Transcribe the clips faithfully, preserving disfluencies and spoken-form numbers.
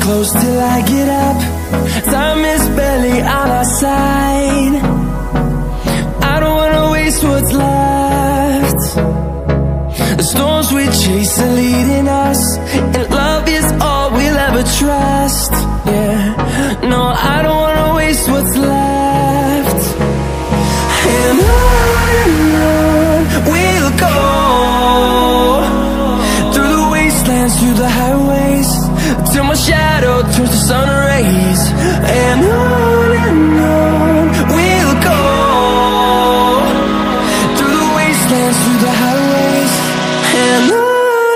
close till I get up. Time is barely on our side. I don't wanna waste what's left. The storms we chase are leading us, and love is all we'll ever trust. Yeah, no, I don't wanna waste what's left. And on and on we'll go, through the wastelands, through the highways, till my shadow turns to sun rays. And on and on we'll go, through the wastelands, through the highways, and on.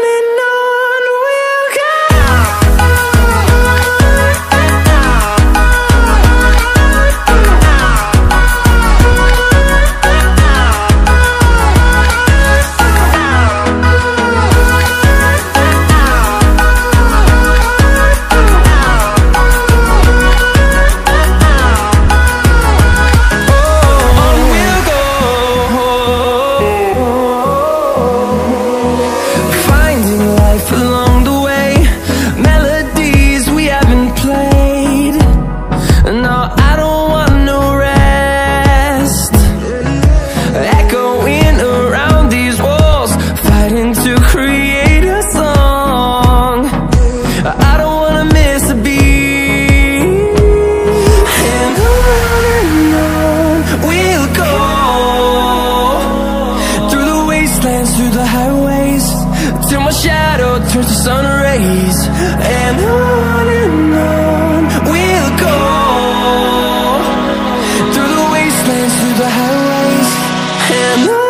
Through the highways, till my shadow turns to sun rays. And on and on we'll go, through the wastelands, through the highways, and on.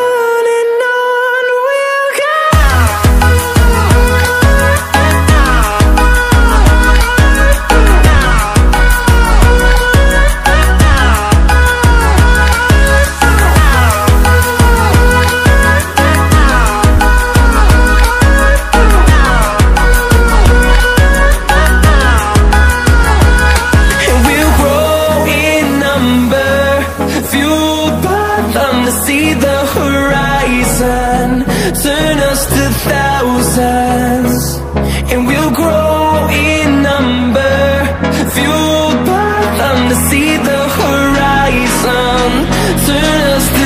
See the horizon, turn us to thousands, and we'll grow in number, fueled by them. To see the horizon, turn us to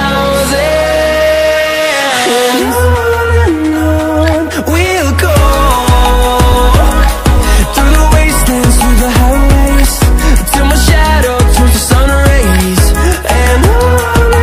thousands, and on and on we'll go, through the wastelands, through the highways, till my shadow turns to sun rays. And on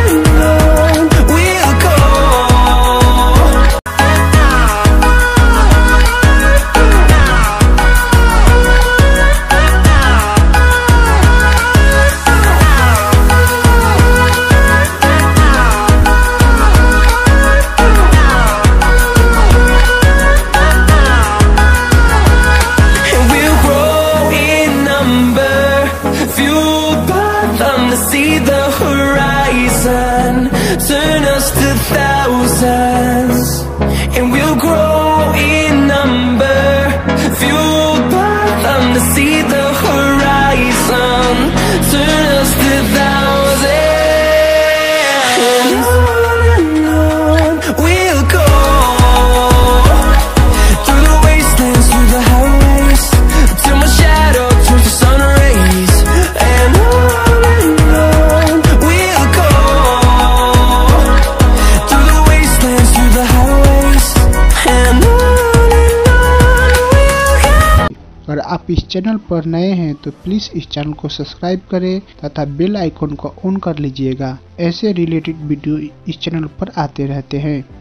to see the horizon, turn us to thousands, and we'll grow in number, fueled by them. To see the horizon, turn us to thousands, and on and on we'll go, through the wastelands, through the highways, till my shadow turns to sun rays. And on अगर आप इस channel पर नए हैं तो please इस channel को subscribe करें तथा बेल आइकन को ऑन कर लीजिएगा। ऐसे रिलेटेड वीडियो इस चैनल पर आते रहते हैं।